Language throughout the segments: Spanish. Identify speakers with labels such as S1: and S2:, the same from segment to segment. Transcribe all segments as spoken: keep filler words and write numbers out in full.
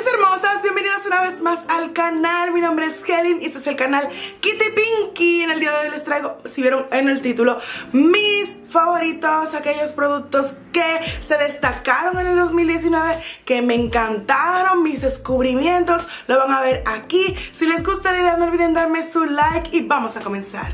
S1: Mis hermosas, bienvenidas una vez más al canal. Mi nombre es Helen y este es el canal Kitty Pinky. En el día de hoy les traigo, si vieron en el título, mis favoritos, aquellos productos que se destacaron en el dos mil diecinueve, que me encantaron, mis descubrimientos, lo van a ver aquí. Si les gusta la idea, no olviden darme su like y vamos a comenzar.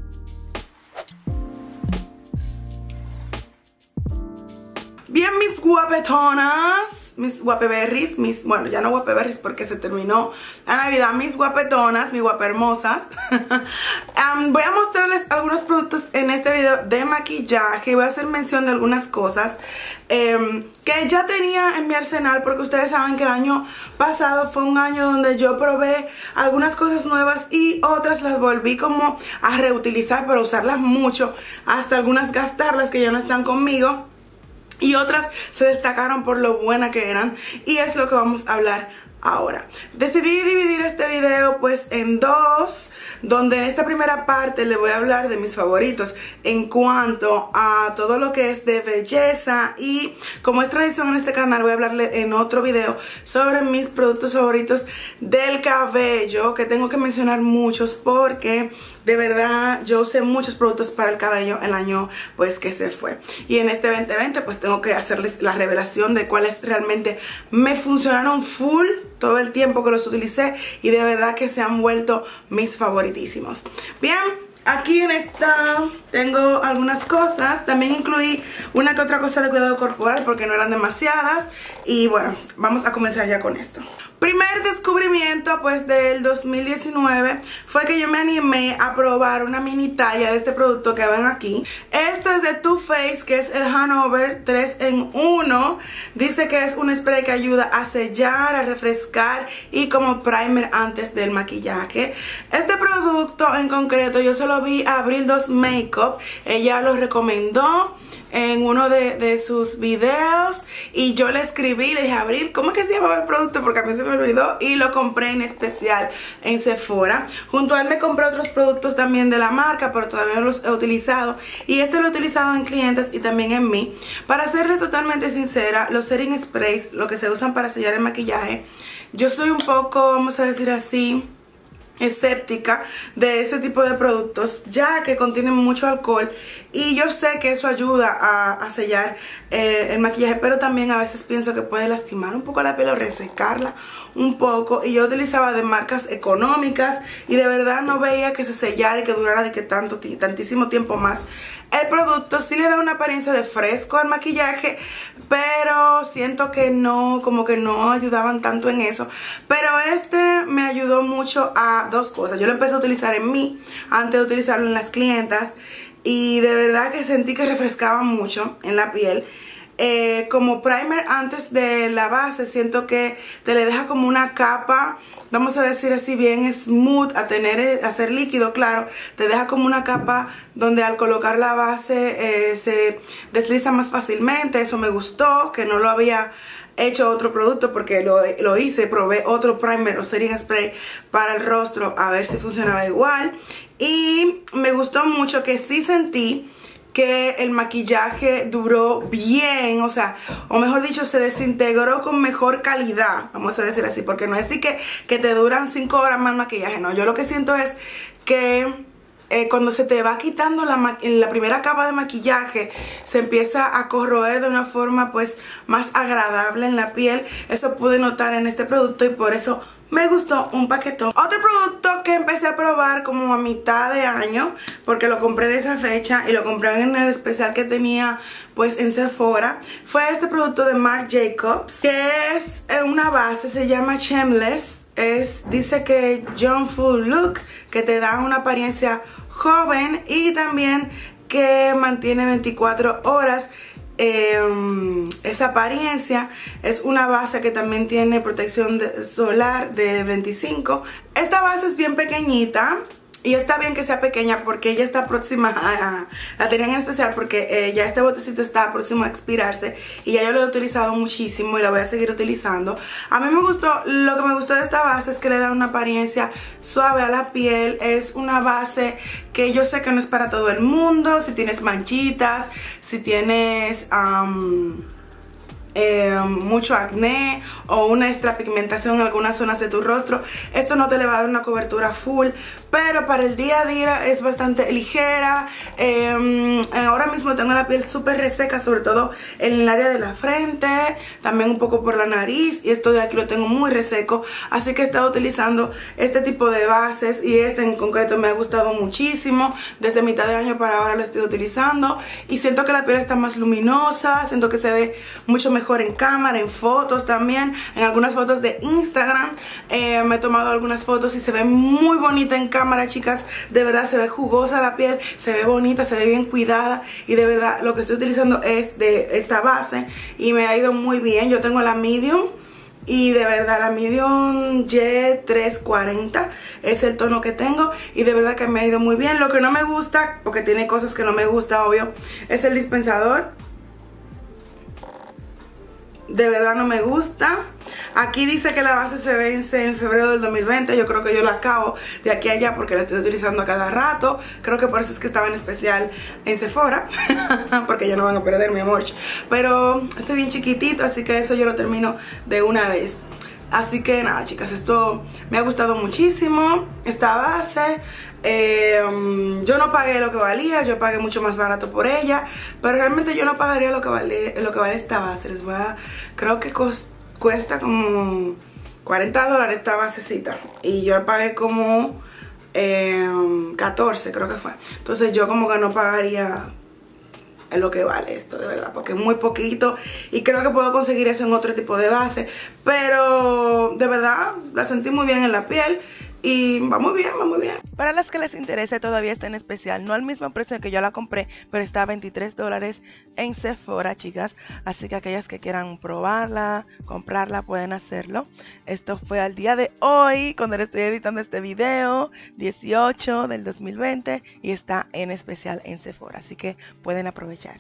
S1: Bien, mis guapetonas, mis guapeberries, mis, bueno, ya no guapeberries porque se terminó la Navidad, mis guapetonas, mis guapermosas. um, voy a mostrarles algunos productos en este video de maquillaje. Voy a hacer mención de algunas cosas um, que ya tenía en mi arsenal, porque ustedes saben que el año pasado fue un año donde yo probé algunas cosas nuevas y otras las volví como a reutilizar, pero usarlas mucho, hasta algunas gastarlas que ya no están conmigo. Y otras se destacaron por lo buena que eran, y es lo que vamos a hablar ahora. Decidí dividir este video pues en dos, donde en esta primera parte le voy a hablar de mis favoritos en cuanto a todo lo que es de belleza, y como es tradición en este canal voy a hablarle en otro video sobre mis productos favoritos del cabello, que tengo que mencionar muchos porque de verdad yo usé muchos productos para el cabello el año pues que se fue, y en este veinte veinte pues tengo que hacerles la revelación de cuáles realmente me funcionaron full todo el tiempo que los utilicé y de verdad que se han vuelto mis favoritísimos. Bien, aquí en esta tengo algunas cosas, también incluí una que otra cosa de cuidado corporal porque no eran demasiadas, y bueno, vamos a comenzar ya con esto. Primer descubrimiento pues del dos mil diecinueve fue que yo me animé a probar una mini talla de este producto que ven aquí. Esto es de Too Faced, que es el Hanover tres en uno. Dice que es un spray que ayuda a sellar, a refrescar y como primer antes del maquillaje. Este producto en concreto yo se lo vi a Abril dos Makeup, ella lo recomendó en uno de, de sus videos y yo le escribí, le dije, Abril, ¿cómo es que se llamaba el producto? Porque a mí se me olvidó, y lo compré en especial en Sephora. Junto a él me compré otros productos también de la marca, pero todavía no los he utilizado, y este lo he utilizado en clientes y también en mí. Para serles totalmente sincera, los setting sprays, lo que se usan para sellar el maquillaje, yo soy un poco, vamos a decir así, escéptica de ese tipo de productos, ya que contienen mucho alcohol, y yo sé que eso ayuda a, a sellar eh, el maquillaje, pero también a veces pienso que puede lastimar un poco la piel o resecarla un poco, y yo utilizaba de marcas económicas y de verdad no veía que se sellara y que durara de que tanto, tantísimo tiempo más. El producto sí le da una apariencia de fresco al maquillaje, pero siento que no, como que no ayudaban tanto en eso. Pero este me ayudó mucho a dos cosas. Yo lo empecé a utilizar en mí antes de utilizarlo en las clientas, y de verdad que sentí que refrescaba mucho en la piel. Eh, como primer antes de la base, siento que te le deja como una capa, vamos a decir así, bien smooth, a tener, a ser líquido, claro, te deja como una capa donde al colocar la base eh, se desliza más fácilmente. Eso me gustó, que no lo había hecho otro producto, porque lo, lo hice, probé otro primer o setting spray para el rostro a ver si funcionaba igual, y me gustó mucho que sí sentí que el maquillaje duró bien, o sea, o mejor dicho, se desintegró con mejor calidad, vamos a decir así, porque no es de que, que te duran cinco horas más maquillaje, no. Yo lo que siento es que eh, cuando se te va quitando la, la primera capa de maquillaje, se empieza a corroer de una forma pues más agradable en la piel. Eso pude notar en este producto y por eso me gustó un paquetón. Otro producto que empecé a probar como a mitad de año, porque lo compré en esa fecha y lo compré en el especial que tenía pues en Sephora, fue este producto de Marc Jacobs, que es una base, se llama Shameless. Es, dice que Young Full Look, que te da una apariencia joven y también que mantiene veinticuatro horas Eh, esa apariencia. Es una base que también tiene protección de, solar de veinticinco. Esta base es bien pequeñita y está bien que sea pequeña porque ella está próxima a, a la tenía en especial porque eh, ya este botecito está próximo a expirarse y ya yo lo he utilizado muchísimo y la voy a seguir utilizando. A mí me gustó, lo que me gustó de esta base es que le da una apariencia suave a la piel. Es una base que yo sé que no es para todo el mundo. Si tienes manchitas, si tienes um, eh, mucho acné o una extrapigmentación en algunas zonas de tu rostro, esto no te le va a dar una cobertura full, pero para el día a día es bastante ligera. eh, ahora mismo tengo la piel súper reseca, sobre todo en el área de la frente, también un poco por la nariz, y esto de aquí lo tengo muy reseco, así que he estado utilizando este tipo de bases, y este en concreto me ha gustado muchísimo. Desde mitad de año para ahora lo estoy utilizando y siento que la piel está más luminosa, siento que se ve mucho mejor en cámara, en fotos también, en algunas fotos de Instagram. eh, me he tomado algunas fotos y se ve muy bonita en cámara, chicas. De verdad se ve jugosa la piel, se ve bonita, se ve bien cuidada, y de verdad lo que estoy utilizando es de esta base y me ha ido muy bien. Yo tengo la medium y de verdad la medium G trescientos cuarenta es el tono que tengo, y de verdad que me ha ido muy bien. Lo que no me gusta, porque tiene cosas que no me gusta, obvio, es el dispensador. De verdad no me gusta. Aquí dice que la base se vence en febrero del dos mil veinte. Yo creo que yo la acabo de aquí a allá porque la estoy utilizando a cada rato. Creo que por eso es que estaba en especial en Sephora porque ya no van a perder, mi amor. Pero estoy bien chiquitito, así que eso yo lo termino de una vez. Así que nada, chicas, esto me ha gustado muchísimo, esta base. Eh, yo no pagué lo que valía, yo pagué mucho más barato por ella, pero realmente yo no pagaría lo que vale, lo que vale esta base. Les voy a, creo que cost, cuesta como cuarenta dólares esta basecita, y yo pagué como eh, catorce, creo que fue. Entonces yo como que no pagaría lo que vale esto, de verdad, porque es muy poquito, y creo que puedo conseguir eso en otro tipo de base, pero de verdad la sentí muy bien en la piel. Y va muy bien, va muy bien.
S2: Para las que les interese, todavía está en especial. No al mismo precio que yo la compré, pero está a veintitrés dólares en Sephora, chicas. Así que aquellas que quieran probarla, comprarla, pueden hacerlo. Esto fue al día de hoy, cuando le estoy editando este video, dieciocho del dos mil veinte. Y está en especial en Sephora, así que pueden aprovechar.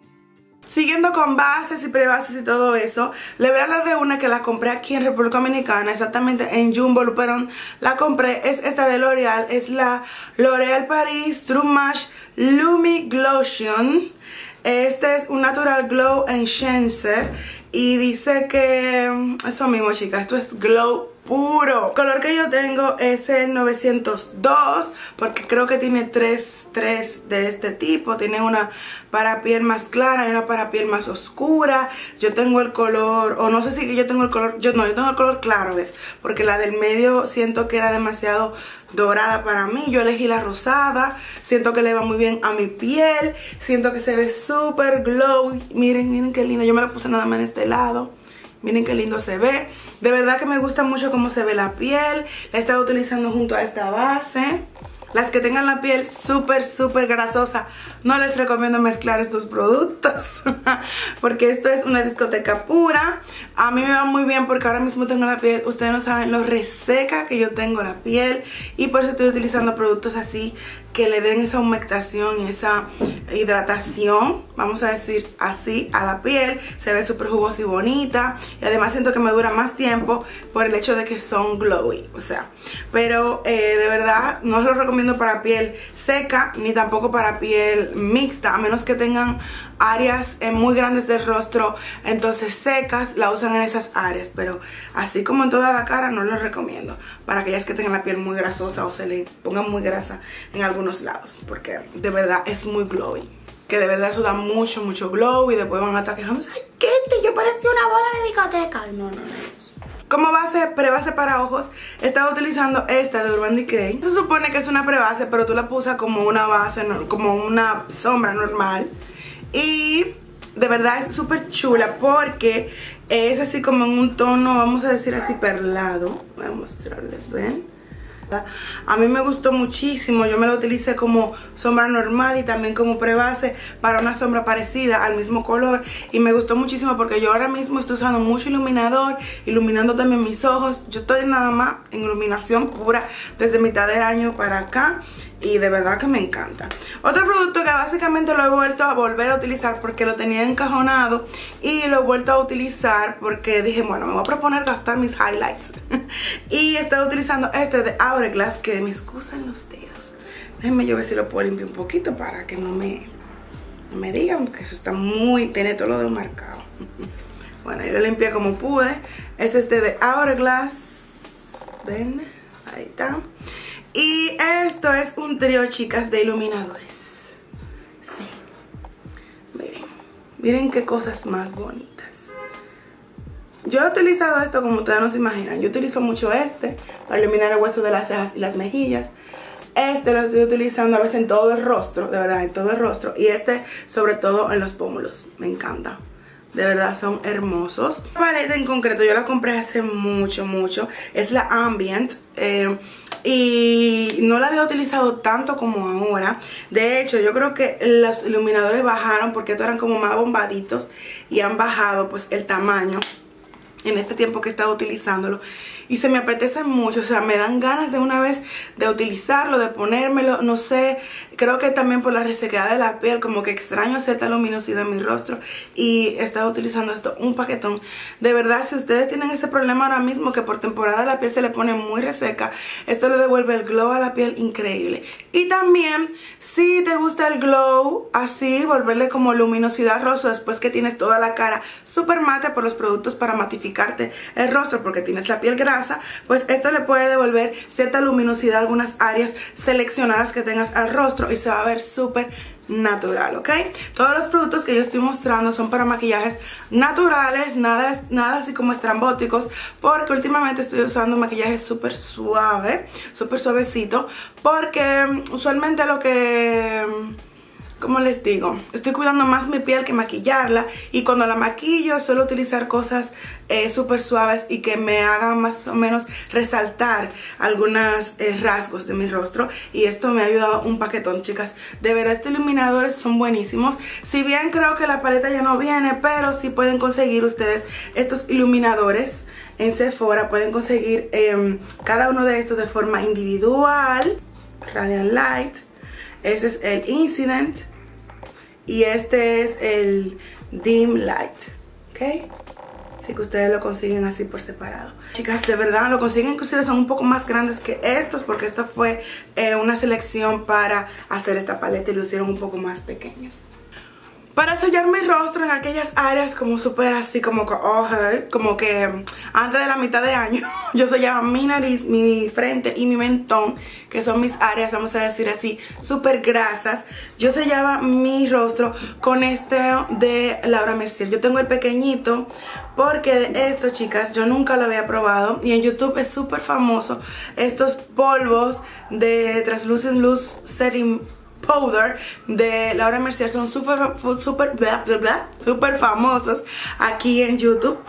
S1: Siguiendo con bases y prebases y todo eso, le voy a hablar de una que la compré aquí en República Dominicana, exactamente en Jumbo Luperón. La compré, es esta de L'Oreal, es la L'Oreal Paris True Match Lumi Glotion. Este es un Natural Glow Enhancer y dice que eso mismo, chicas, esto es glow puro. El color que yo tengo es el novecientos dos, porque creo que tiene tres, tres de este tipo. Tiene una para piel más clara y una para piel más oscura. Yo tengo el color, o no sé si yo tengo el color, yo no, yo tengo el color claro, ¿ves? Porque la del medio siento que era demasiado dorada para mí. Yo elegí la rosada, siento que le va muy bien a mi piel, siento que se ve súper glow. Miren, miren qué lindo, yo me la puse nada más en este lado. Miren qué lindo se ve. De verdad que me gusta mucho cómo se ve la piel. La he estado utilizando junto a esta base. Las que tengan la piel súper, súper grasosa, no les recomiendo mezclar estos productos porque esto es una discoteca pura. A mí me va muy bien porque ahora mismo tengo la piel, ustedes no saben lo reseca que yo tengo la piel, y por eso estoy utilizando productos así que le den esa humectación y esa hidratación, vamos a decir así, a la piel. Se ve súper jugosa y bonita, y además siento que me dura más tiempo por el hecho de que son glowy, o sea, pero eh, de verdad no lo recomiendo para piel seca ni tampoco para piel mixta, a menos que tengan áreas eh, muy grandes del rostro, entonces secas, la usan en esas áreas, pero así como en toda la cara no lo recomiendo para aquellas que tengan la piel muy grasosa o se le pongan muy grasa en algunos lados, porque de verdad es muy glowy, que de verdad eso da mucho, mucho glow, y después van a estar quejándose, ay, ¿qué? Yo parecía una bola de discoteca. Ay, no, no, no. Como base, prebase para ojos, he estado utilizando esta de Urban Decay. Se supone que es una prebase, pero tú la usas como una base, como una sombra normal. Y de verdad es súper chula porque es así como en un tono, vamos a decir así, perlado. Voy a mostrarles, ¿ven? A mí me gustó muchísimo, yo me lo utilicé como sombra normal y también como prebase para una sombra parecida al mismo color, y me gustó muchísimo porque yo ahora mismo estoy usando mucho iluminador, iluminando también mis ojos. Yo estoy nada más en iluminación pura desde mitad de año para acá, y de verdad que me encanta. Otro producto que básicamente lo he vuelto a volver a utilizar porque lo tenía encajonado, y lo he vuelto a utilizar porque dije, bueno, me voy a proponer gastar mis highlights y he estado utilizando este de Hourglass, que me excusan los dedos. Déjenme yo ver si lo puedo limpiar un poquito para que no me, no me digan, porque eso está muy, tiene todo lo demarcado. Bueno, yo lo limpié como pude. Es este de Hourglass. Ven, ahí está. Y esto es un trío, chicas, de iluminadores. Sí. Miren, miren qué cosas más bonitas. Yo he utilizado esto como ustedes no se imaginan. Yo utilizo mucho este para iluminar el hueso de las cejas y las mejillas. Este lo estoy utilizando a veces en todo el rostro, de verdad, en todo el rostro. Y este sobre todo en los pómulos. Me encanta. De verdad son hermosos. Esta paleta en concreto yo la compré hace mucho, mucho. Es la Ambient. Eh, y no la había utilizado tanto como ahora. De hecho, yo creo que los iluminadores bajaron porque estos eran como más bombaditos. Y han bajado pues el tamaño en este tiempo que he estado utilizándolo. Y se me apetece mucho, o sea, me dan ganas de una vez de utilizarlo, de ponérmelo, no sé, creo que también por la resequedad de la piel, como que extraño cierta luminosidad en mi rostro y he estado utilizando esto, un paquetón. De verdad, si ustedes tienen ese problema ahora mismo, que por temporada la piel se le pone muy reseca, esto le devuelve el glow a la piel increíble. Y también, si te gusta el glow, así, volverle como luminosidad al rostro después que tienes toda la cara súper mate por los productos para matificarte el rostro, porque tienes la piel grasa, pues esto le puede devolver cierta luminosidad a algunas áreas seleccionadas que tengas al rostro y se va a ver súper natural, ¿ok? Todos los productos que yo estoy mostrando son para maquillajes naturales, nada, nada así como estrambóticos, porque últimamente estoy usando un maquillaje súper suave, súper suavecito, porque usualmente lo que... como les digo, estoy cuidando más mi piel que maquillarla. Y cuando la maquillo suelo utilizar cosas eh, súper suaves y que me hagan más o menos resaltar algunos eh, rasgos de mi rostro. Y esto me ha ayudado un paquetón, chicas. De verdad, estos iluminadores son buenísimos. Si bien creo que la paleta ya no viene, pero sí pueden conseguir ustedes estos iluminadores en Sephora. Pueden conseguir eh, cada uno de estos de forma individual. Radiant Light. Este es el Incident y este es el Dim Light, ¿ok? Así que ustedes lo consiguen así por separado. Chicas, de verdad, lo consiguen, inclusive son un poco más grandes que estos, porque esto fue eh, una selección para hacer esta paleta y lo hicieron un poco más pequeños. Para sellar mi rostro en aquellas áreas como súper así, como que, oh, como que antes de la mitad de año, yo sellaba mi nariz, mi frente y mi mentón, que son mis áreas, vamos a decir así, súper grasas. Yo sellaba mi rostro con este de Laura Mercier. Yo tengo el pequeñito, porque de esto, chicas, yo nunca lo había probado. Y en YouTube es súper famoso estos polvos de Translucent Loose Setting Powder de Laura Mercier. Son súper súper bla bla bla súper famosos aquí en YouTube.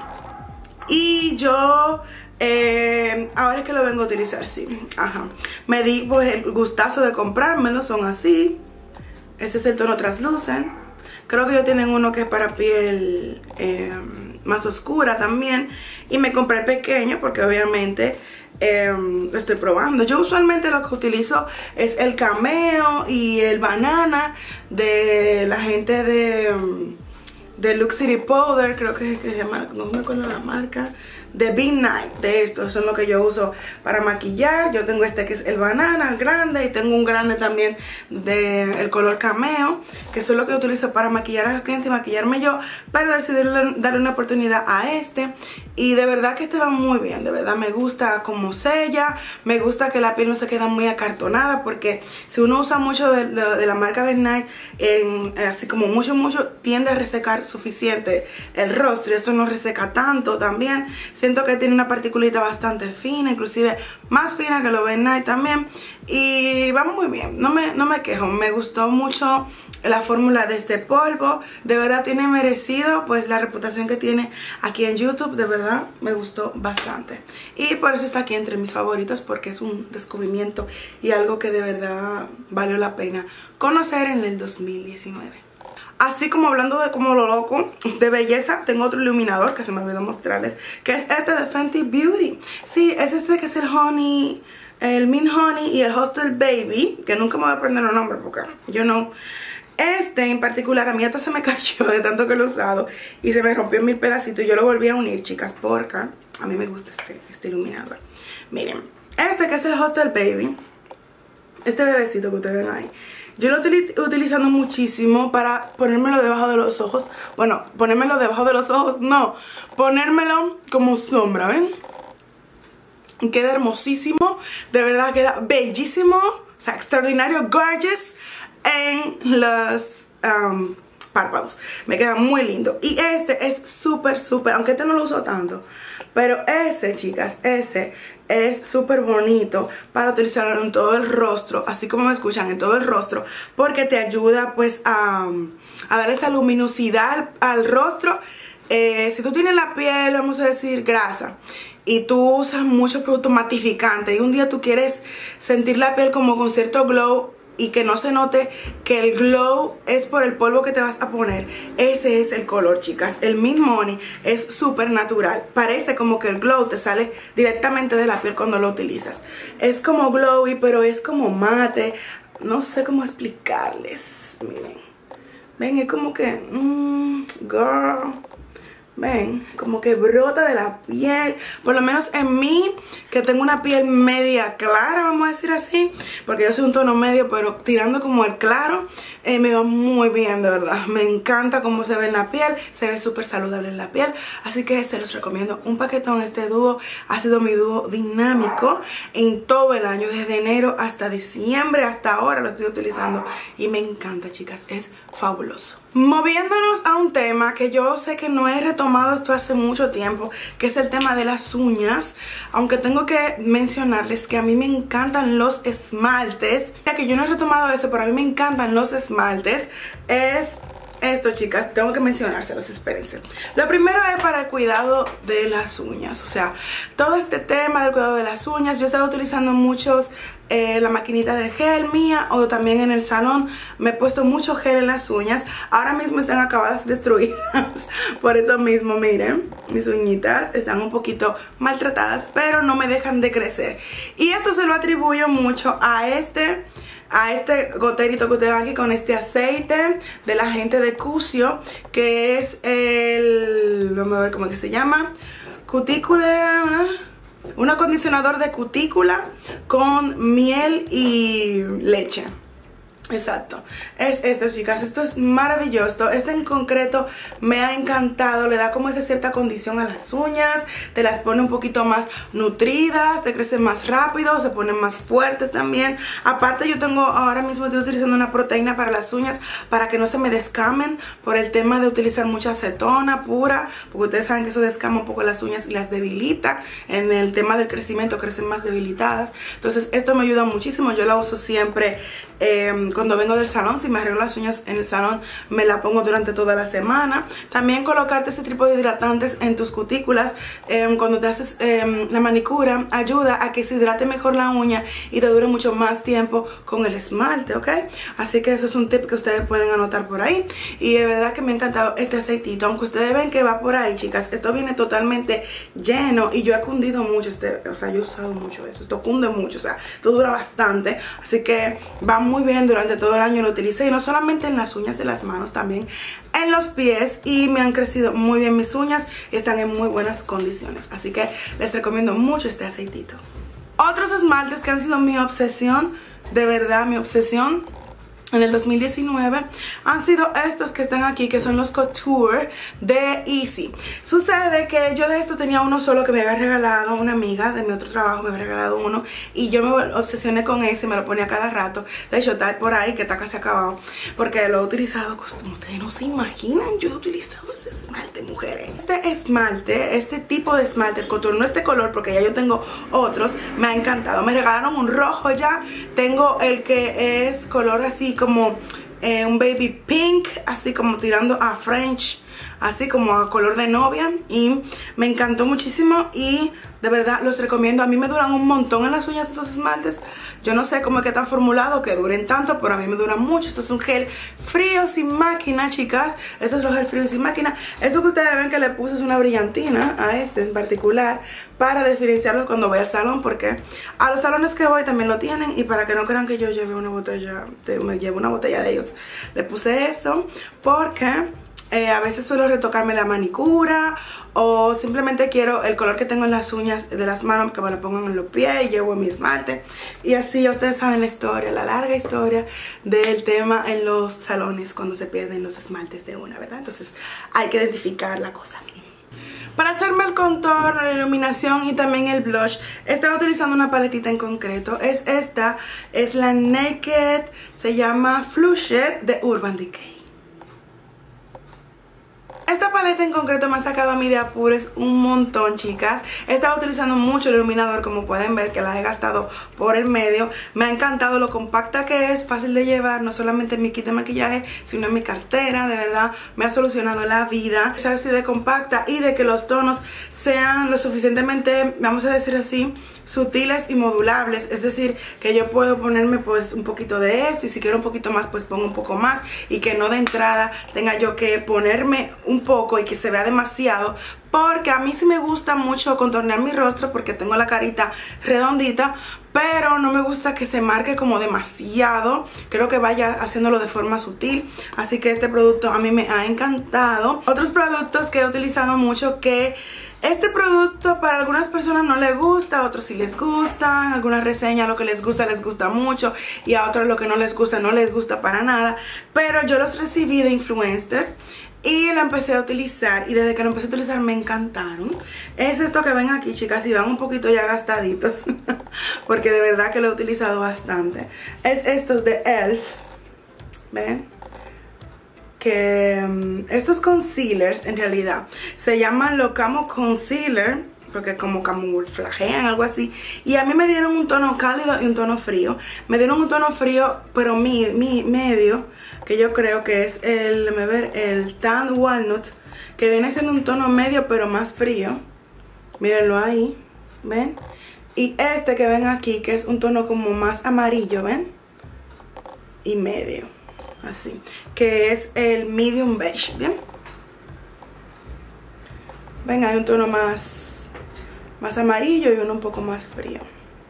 S1: Y yo eh, ahora es que lo vengo a utilizar, sí. Ajá. Me di pues el gustazo de comprármelo. Son así. Este es el tono Translucent. Creo que ellos tienen uno que es para piel eh, más oscura también. Y me compré el pequeño porque obviamente Eh, lo estoy probando. Yo usualmente lo que utilizo es el Cameo y el Banana de la gente de, de Luxury Powder. Creo que, que se llama, no me acuerdo la marca, de Big Night. De estos son los que yo uso para maquillar. Yo tengo este que es el Banana, el grande, y tengo un grande también de el color Cameo, que son los que utilizo para maquillar a los clientes y maquillarme yo, pero decidí darle una oportunidad a este. Y de verdad que este va muy bien, de verdad me gusta como sella, me gusta que la piel no se queda muy acartonada, porque si uno usa mucho de, de, de la marca Big Night, en, así como mucho, mucho, tiende a resecar suficiente el rostro, y esto no reseca tanto también. Siento que tiene una particulita bastante fina, inclusive más fina que lo Big Night también, y va muy bien, no me, no me quejo, me gustó mucho la fórmula de este polvo. De verdad tiene merecido pues la reputación que tiene aquí en YouTube. De verdad me gustó bastante y por eso está aquí entre mis favoritos, porque es un descubrimiento y algo que de verdad valió la pena conocer en el dos mil diecinueve. Así como hablando de como lo loco de belleza, tengo otro iluminador que se me olvidó mostrarles, que es este de Fenty Beauty. Sí, es este que es el Honey, el Mint Honey y el Hostel Baby, que nunca me voy a aprender los nombres porque yo no... Este en particular a mí hasta se me cayó de tanto que lo he usado y se me rompió en mil pedacitos. Yo lo volví a unir, chicas, porque a mí me gusta este, este iluminador. Miren, este que es el Hostel Baby este bebecito que ustedes ven ahí, yo lo estoy utilizando muchísimo para ponérmelo debajo de los ojos. Bueno, ponérmelo debajo de los ojos, no, ponérmelo como sombra, ¿ven? Queda hermosísimo, de verdad queda bellísimo, o sea, extraordinario, gorgeous en los um, párpados. Me queda muy lindo. Y este es súper, súper, aunque este no lo uso tanto, pero ese, chicas, ese es súper bonito para utilizarlo en todo el rostro, así como me escuchan, en todo el rostro, porque te ayuda pues a, a dar esa luminosidad al, al rostro. Eh, si tú tienes la piel, vamos a decir, grasa, y tú usas mucho producto matificante y un día tú quieres sentir la piel como con cierto glow y que no se note que el glow es por el polvo que te vas a poner, ese es el color, chicas. El Mint Money es súper natural, parece como que el glow te sale directamente de la piel cuando lo utilizas. Es como glowy, pero es como mate, no sé cómo explicarles. Miren, ven, es como que mmm, girl, ven, como que brota de la piel. Por lo menos en mí, que tengo una piel media clara, vamos a decir así, porque yo soy un tono medio, pero tirando como el claro, eh, me va muy bien, de verdad. Me encanta cómo se ve en la piel, se ve súper saludable en la piel, así que se los recomiendo un paquetón. Este dúo ha sido mi dúo dinámico en todo el año, desde enero hasta diciembre, hasta ahora lo estoy utilizando y me encanta, chicas, es fabuloso. Moviéndonos a un tema que yo sé que no he retomado esto hace mucho tiempo, que es el tema de las uñas, aunque tengo que mencionarles que a mí me encantan los esmaltes, ya que yo no he retomado eso, pero a mí me encantan los esmaltes. Es esto, chicas, tengo que mencionárselos, espérense. Lo primero es para el cuidado de las uñas, o sea, todo este tema del cuidado de las uñas. Yo he estado utilizando muchos eh, la maquinita de gel mía, o también en el salón me he puesto mucho gel en las uñas. Ahora mismo están acabadas destruidas, por eso mismo, miren, mis uñitas están un poquito maltratadas, pero no me dejan de crecer. Y esto se lo atribuyo mucho a este... a este goterito que ustedes ven aquí con este aceite de la gente de Cusio, que es el, vamos a ver cómo es que se llama, cutícula, un acondicionador de cutícula con miel y leche. Exacto, es esto, chicas, esto es maravilloso. Este en concreto me ha encantado, le da como esa cierta condición a las uñas, te las pone un poquito más nutridas, te crecen más rápido, se ponen más fuertes también. Aparte yo tengo, ahora mismo estoy utilizando una proteína para las uñas para que no se me descamen, por el tema de utilizar mucha acetona pura, porque ustedes saben que eso descama un poco las uñas y las debilita. En el tema del crecimiento crecen más debilitadas, entonces esto me ayuda muchísimo. Yo la uso siempre eh, cuando vengo del salón. Si me arreglo las uñas en el salón, me la pongo durante toda la semana. También colocarte ese tipo de hidratantes en tus cutículas eh, cuando te haces eh, la manicura, ayuda a que se hidrate mejor la uña y te dure mucho más tiempo con el esmalte, ¿ok? Así que eso es un tip que ustedes pueden anotar por ahí. Y de verdad que me ha encantado este aceitito, aunque ustedes ven que va por ahí, chicas, esto viene totalmente lleno y yo he cundido mucho este, o sea, yo he usado mucho eso, esto cunde mucho, o sea, esto dura bastante, así que va muy bien durante todo el año. Lo utilicé y no solamente en las uñas de las manos, también en los pies, y me han crecido muy bien mis uñas y están en muy buenas condiciones, así que les recomiendo mucho este aceitito. Otros esmaltes que han sido mi obsesión, de verdad mi obsesión en el dos mil diecinueve, han sido estos que están aquí, que son los Couture de Easy. Sucede que yo de esto tenía uno solo que me había regalado una amiga de mi otro trabajo, me había regalado uno y yo me obsesioné con ese, me lo ponía cada rato. De hecho está por ahí que está casi acabado, porque lo he utilizado como ustedes no se imaginan. Yo he utilizado el esmalte, mujeres. Este esmalte, este tipo de esmalte, el Couture, no este color porque ya yo tengo otros, me ha encantado. Me regalaron un rojo ya, tengo el que es color así como eh, un baby pink, así como tirando a French, así como a color de novia, y me encantó muchísimo y de verdad los recomiendo. A mí me duran un montón en las uñas estos esmaltes. Yo no sé cómo es que están formulados que duren tanto, pero a mí me duran mucho. Esto es un gel frío sin máquina, chicas. Estos son los gel fríos sin máquina. Eso que ustedes ven que le puse es una brillantina a este en particular, para diferenciarlo cuando voy al salón, porque a los salones que voy también lo tienen, y para que no crean que yo lleve una botella, me llevo una botella de ellos, le puse eso porque Eh, a veces suelo retocarme la manicura o simplemente quiero el color que tengo en las uñas de las manos que me lo pongan en los pies y llevo mi esmalte. Y así ya ustedes saben la historia, la larga historia del tema en los salones cuando se pierden los esmaltes de una, ¿verdad? Entonces hay que identificar la cosa. Para hacerme el contorno, la iluminación y también el blush, estoy utilizando una paletita en concreto. Es esta, es la Naked, se llama Flushed de Urban Decay. Esta paleta en concreto me ha sacado a mí de apuros un montón, chicas. He estado utilizando mucho el iluminador, como pueden ver, que la he gastado por el medio. Me ha encantado lo compacta que es, fácil de llevar, no solamente en mi kit de maquillaje, sino en mi cartera. De verdad, me ha solucionado la vida. Es así de compacta y de que los tonos sean lo suficientemente, vamos a decir así, sutiles y modulables, es decir, que yo puedo ponerme pues un poquito de esto y si quiero un poquito más pues pongo un poco más y que no de entrada tenga yo que ponerme un poco y que se vea demasiado, porque a mí sí me gusta mucho contornear mi rostro porque tengo la carita redondita, pero no me gusta que se marque como demasiado. Creo que vaya haciéndolo de forma sutil, así que este producto a mí me ha encantado. Otros productos que he utilizado mucho, que este producto para algunas personas no les gusta, a otros sí les gusta, algunas reseñas lo que les gusta les gusta mucho y a otros lo que no les gusta no les gusta para nada, pero yo los recibí de influencer y lo empecé a utilizar y desde que lo empecé a utilizar me encantaron. Es esto que ven aquí, chicas, y van un poquito ya gastaditos porque de verdad que lo he utilizado bastante. Es estos de e l f, ¿ven? Que um, estos concealers en realidad se llaman Locamo Concealer porque como camuflajean, algo así, y a mí me dieron un tono cálido y un tono frío. Me dieron un tono frío pero mi, mi medio, que yo creo que es el, déjame ver, el Tan Walnut, que viene siendo un tono medio pero más frío. Mírenlo ahí, ¿ven? Y este que ven aquí, que es un tono como más amarillo, ¿ven? Y medio, así, que es el medium beige, ¿bien? Ven, hay un tono más más amarillo y uno un poco más frío.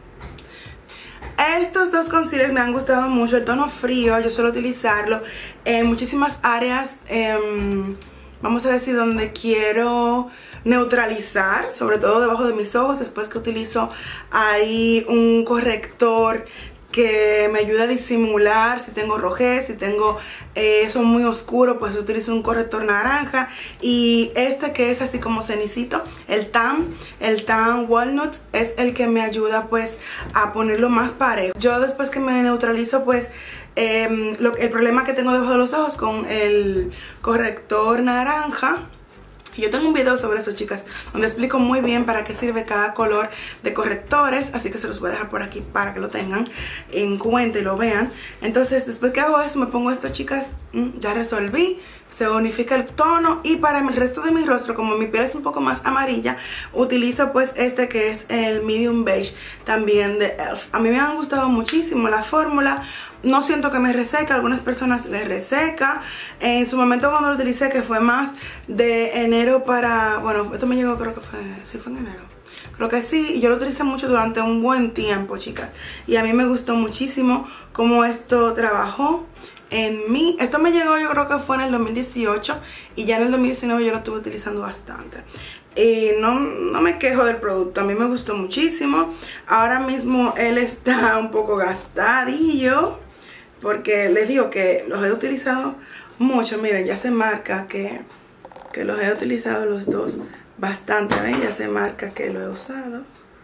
S1: Estos dos concealers me han gustado mucho. El tono frío yo suelo utilizarlo en muchísimas áreas, eh, vamos a decir, donde quiero neutralizar, sobre todo debajo de mis ojos, después que utilizo ahí un corrector que me ayuda a disimular si tengo rojez, si tengo eh, eso muy oscuro, pues utilizo un corrector naranja. Y este que es así como cenicito, el tan, el tan walnut, es el que me ayuda pues a ponerlo más parejo. Yo después que me neutralizo pues eh, lo, el problema que tengo debajo de los ojos con el corrector naranja, yo tengo un video sobre eso, chicas, donde explico muy bien para qué sirve cada color de correctores, así que se los voy a dejar por aquí para que lo tengan en cuenta y lo vean. Entonces, después que hago eso, me pongo esto, chicas, ya resolví, se unifica el tono. Y para el resto de mi rostro, como mi piel es un poco más amarilla, utilizo pues este que es el medium beige, también de e l f. A mí me han gustado muchísimo la fórmula. No siento que me reseca, a algunas personas les reseca. En su momento cuando lo utilicé, que fue más de enero para... Bueno, esto me llegó, creo que fue... Sí, fue en enero. Creo que sí, y yo lo utilicé mucho durante un buen tiempo, chicas. Y a mí me gustó muchísimo cómo esto trabajó en mí. Esto me llegó, yo creo que fue en el dos mil dieciocho y ya en el dos mil diecinueve yo lo estuve utilizando bastante. Y no, no me quejo del producto, a mí me gustó muchísimo. Ahora mismo él está un poco gastadillo, porque les digo que los he utilizado mucho. Miren, ya se marca que, que los he utilizado los dos bastante, ¿ven? Ya se marca que lo he usado.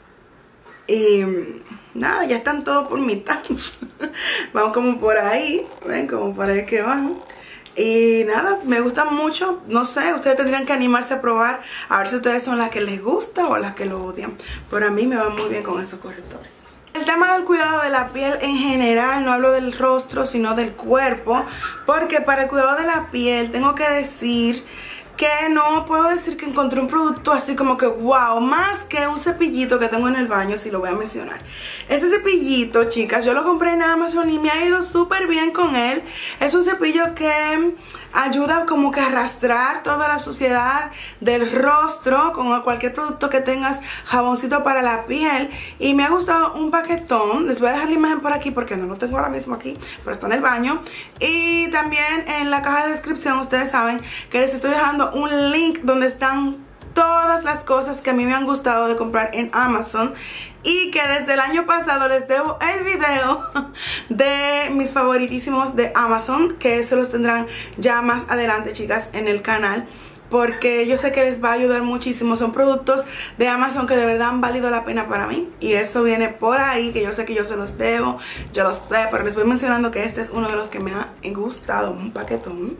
S1: Y nada, ya están todos por mitad. Van como por ahí, ven, como por ahí que van. Y nada, me gustan mucho. No sé, ustedes tendrían que animarse a probar, a ver si ustedes son las que les gusta o las que lo odian. Pero a mí me va muy bien con esos correctores. El tema del cuidado de la piel en general, no hablo del rostro sino del cuerpo, porque para el cuidado de la piel tengo que decir que no puedo decir que encontré un producto así como que wow, más que un cepillito que tengo en el baño, si lo voy a mencionar. Ese cepillito, chicas, yo lo compré en Amazon y me ha ido súper bien con él. Es un cepillo que ayuda como que a arrastrar toda la suciedad del rostro con cualquier producto que tengas, jaboncito para la piel, y me ha gustado un paquetón. Les voy a dejar la imagen por aquí porque no lo tengo ahora mismo aquí, pero está en el baño. Y también en la caja de descripción ustedes saben que les estoy dejando un link donde están todas las cosas que a mí me han gustado de comprar en Amazon, y que desde el año pasado les debo el video de mis favoritísimos de Amazon, que se los tendrán ya más adelante, chicas, en el canal, porque yo sé que les va a ayudar muchísimo. Son productos de Amazon que de verdad han valido la pena para mí, y eso viene por ahí, que yo sé que yo se los debo, yo lo sé, pero les voy mencionando que este es uno de los que me ha gustado, un paquetón.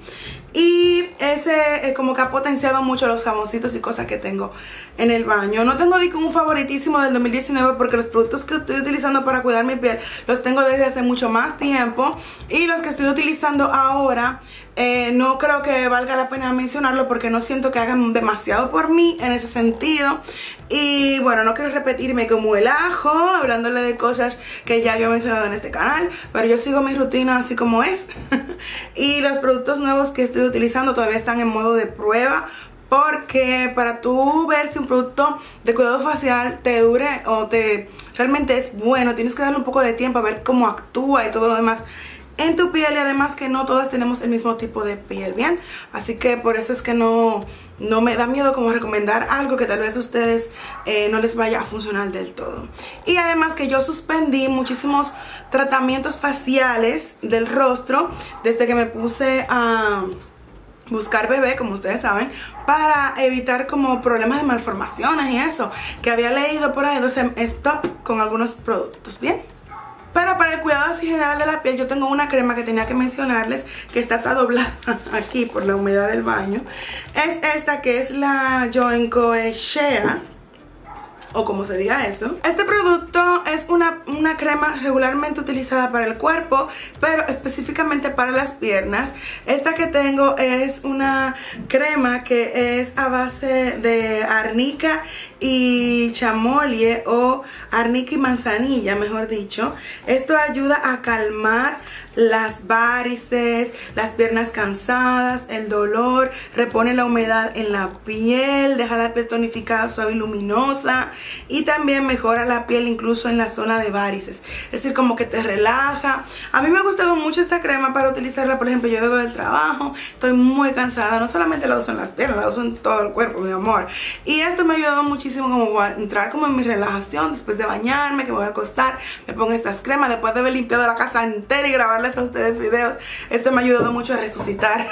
S1: Y ese eh, como que ha potenciado mucho los jaboncitos y cosas que tengo en el baño. No tengo un favoritísimo del dos mil diecinueve porque los productos que estoy utilizando para cuidar mi piel los tengo desde hace mucho más tiempo, y los que estoy utilizando ahora eh, no creo que valga la pena mencionarlo porque no siento que hagan demasiado por mí en ese sentido. Y bueno, no quiero repetirme como el ajo hablándole de cosas que ya yo he mencionado en este canal, pero yo sigo mi rutina así como es. Y los productos nuevos que estoy utilizando todavía están en modo de prueba, porque para tú ver si un producto de cuidado facial te dure o te realmente es bueno, tienes que darle un poco de tiempo a ver cómo actúa y todo lo demás en tu piel, y además que no todas tenemos el mismo tipo de piel, ¿bien? Así que por eso es que no, no me da miedo como recomendar algo que tal vez a ustedes eh, no les vaya a funcionar del todo. Y además que yo suspendí muchísimos tratamientos faciales del rostro desde que me puse a buscar bebé, como ustedes saben, para evitar como problemas de malformaciones y eso, que había leído por ahí. Entonces stop con algunos productos, ¿bien? Pero para el cuidado así general de la piel, yo tengo una crema que tenía que mencionarles, que está hasta doblada aquí por la humedad del baño. Es esta, que es la Joincoe Shea, o como se diga eso. Este producto es una, una crema regularmente utilizada para el cuerpo, pero específicamente para las piernas. Esta que tengo es una crema que es a base de arnica y chamolie, o arnica y manzanilla, mejor dicho. Esto ayuda a calmar las varices, las piernas cansadas, el dolor, repone la humedad en la piel, deja la piel tonificada, suave y luminosa, y también mejora la piel incluso en la zona de varices, es decir, como que te relaja. A mí me ha gustado mucho esta crema para utilizarla, por ejemplo, yo llego del trabajo, estoy muy cansada, no solamente la uso en las piernas, la uso en todo el cuerpo, mi amor, y esto me ha ayudado muchísimo como a entrar como en mi relajación después de bañarme, que me voy a acostar, me pongo estas cremas después de haber limpiado la casa entera y grabarla a ustedes videos. Esto me ha ayudado mucho a resucitar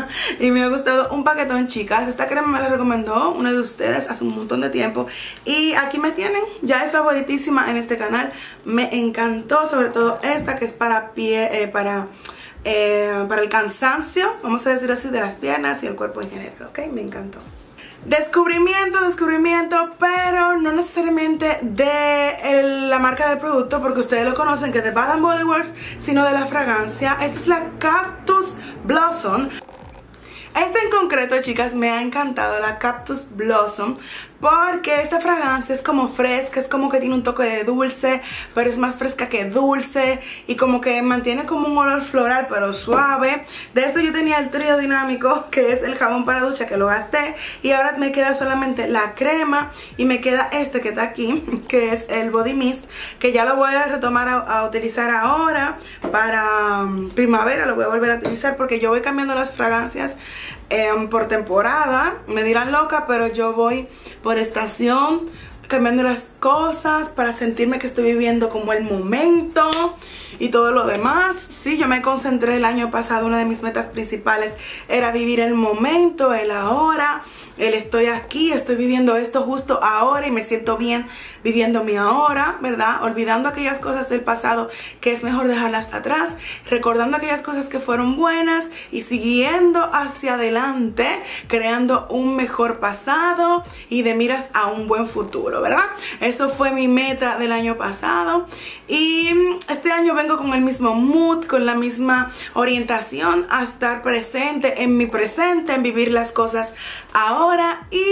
S1: y me ha gustado un paquetón, chicas. Esta crema me la recomendó una de ustedes hace un montón de tiempo, y aquí me tienen, ya es favoritísima en este canal. Me encantó, sobre todo esta que es para pie, eh, para eh, para el cansancio, vamos a decir así, de las piernas y el cuerpo en general, ok, me encantó. Descubrimiento, descubrimiento, pero no necesariamente de el, la marca del producto, porque ustedes lo conocen, que es de Bath and Body Works, sino de la fragancia. Esta es la Cactus Blossom. Esta en concreto, chicas, me ha encantado, la Cactus Blossom, porque esta fragancia es como fresca, es como que tiene un toque de dulce, pero es más fresca que dulce, y como que mantiene como un olor floral pero suave. De eso yo tenía el trío dinámico, que es el jabón para ducha, que lo gasté, y ahora me queda solamente la crema, y me queda este que está aquí, que es el Body Mist, que ya lo voy a retomar a, a utilizar ahora para um, primavera. Lo voy a volver a utilizar porque yo voy cambiando las fragancias eh, por temporada. Me dirán loca, pero yo voy por estación cambiando las cosas para sentirme que estoy viviendo como el momento y todo lo demás. Sí, yo me concentré el año pasado, una de mis metas principales era vivir el momento, el ahora, el estoy aquí, estoy viviendo esto justo ahora y me siento bien viviendo mi ahora, ¿verdad? Olvidando aquellas cosas del pasado que es mejor dejarlas atrás, recordando aquellas cosas que fueron buenas y siguiendo hacia adelante, creando un mejor pasado y de miras a un buen futuro, ¿verdad? Eso fue mi meta del año pasado y este año vengo con el mismo mood, con la misma orientación a estar presente en mi presente, en vivir las cosas ahora y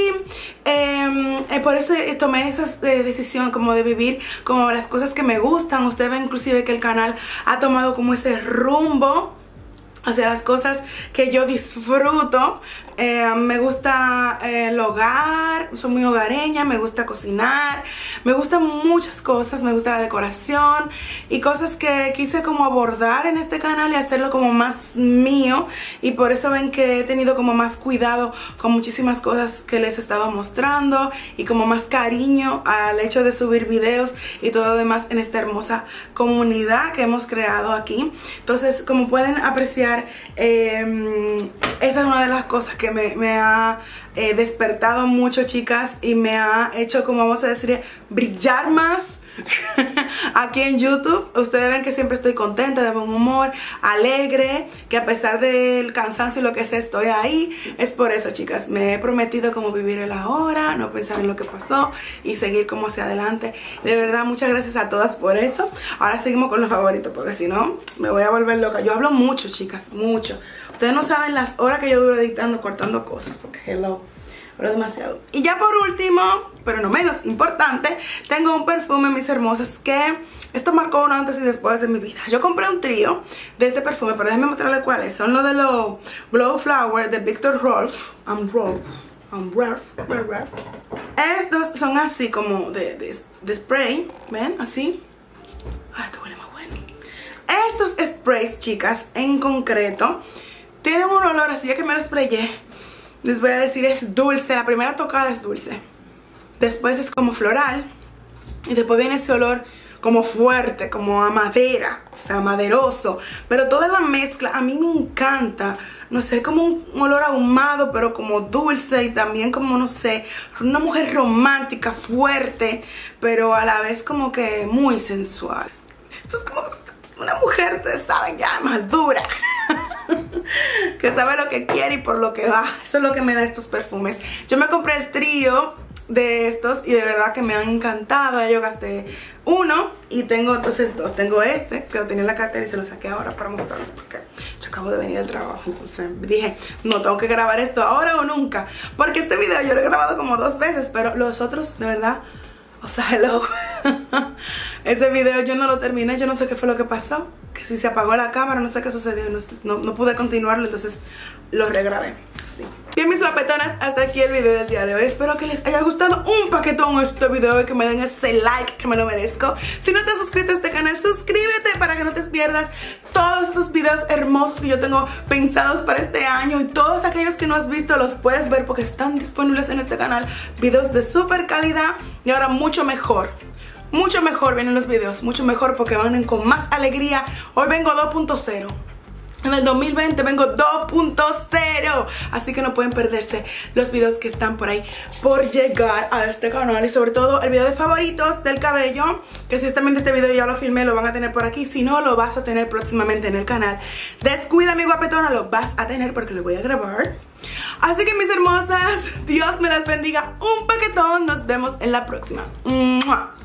S1: eh, eh, por eso tomé esa eh, decisión como de vivir como las cosas que me gustan. Usted ve inclusive que el canal ha tomado como ese rumbo hacia las cosas que yo disfruto. Eh, me gusta eh, el hogar, soy muy hogareña, me gusta cocinar, me gustan muchas cosas, me gusta la decoración y cosas que quise como abordar en este canal y hacerlo como más mío, y por eso ven que he tenido como más cuidado con muchísimas cosas que les he estado mostrando y como más cariño al hecho de subir videos y todo lo demás en esta hermosa comunidad que hemos creado aquí. Entonces, como pueden apreciar, eh, esa es una de las cosas que me, me ha eh, despertado mucho, chicas, y me ha hecho, como vamos a decir, brillar más aquí en YouTube. Ustedes ven que siempre estoy contenta, de buen humor, alegre, que a pesar del cansancio y lo que sea, estoy ahí. Es por eso, chicas, me he prometido como vivir el ahora, no pensar en lo que pasó y seguir como hacia adelante. De verdad, muchas gracias a todas por eso. Ahora seguimos con los favoritos, porque si no, me voy a volver loca. Yo hablo mucho, chicas, mucho. Ustedes no saben las horas que yo duro editando, cortando cosas, porque hello, pero demasiado. Y ya por último, pero no menos importante, tengo un perfume, mis hermosas, que esto marcó un antes y después de mi vida. Yo compré un trío de este perfume, pero déjenme mostrarles cuáles. Son los de los Glow Flower de Viktor Rolf. I'm Rolf. I'm Rolf. Rolf. Estos son así como de, de, de spray. ¿Ven? Así. Ah, esto huele más bueno. Estos sprays, chicas, en concreto, tienen un olor así, ya que me lo sprayé. Les voy a decir, es dulce. La primera tocada es dulce. Después es como floral. Y después viene ese olor como fuerte, como a madera, o sea, maderoso. Pero toda la mezcla a mí me encanta. No sé, como un olor ahumado, pero como dulce. Y también como, no sé, una mujer romántica, fuerte, pero a la vez como que muy sensual. Esto es como una mujer, ustedes saben, ya madura, que sabe lo que quiere y por lo que va. Eso es lo que me da estos perfumes. Yo me compré el trío de estos y de verdad que me han encantado. Ya yo gasté uno y tengo entonces dos. Tengo este que lo tenía en la cartera y se lo saqué ahora para mostrarles, porque yo acabo de venir del trabajo. Entonces dije, no, tengo que grabar esto ahora o nunca, porque este video yo lo he grabado como dos veces, pero los otros de verdad, o sea, hello. Ese video yo no lo terminé, yo no sé qué fue lo que pasó, que si se apagó la cámara, no sé qué sucedió, no, no, no pude continuarlo, entonces lo regrabé. Sí. Bien, mis guapetonas, hasta aquí el video del día de hoy. Espero que les haya gustado un paquetón este video y que me den ese like que me lo merezco. Si no te has suscrito a este canal, suscríbete para que no te pierdas todos esos videos hermosos que yo tengo pensados para este año, y todos aquellos que no has visto los puedes ver porque están disponibles en este canal. Videos de súper calidad y ahora mucho mejor. Mucho mejor vienen los videos, mucho mejor porque van con más alegría. Hoy vengo dos punto cero. En el dos mil veinte vengo dos punto cero. Así que no pueden perderse los videos que están por ahí por llegar a este canal. Y sobre todo el video de favoritos del cabello, que si están viendo este video ya lo filmé, lo van a tener por aquí. Si no, lo vas a tener próximamente en el canal. Descuida, mi guapetona, lo vas a tener porque lo voy a grabar. Así que, mis hermosas, Dios me las bendiga un paquetón. Nos vemos en la próxima. ¡Mua!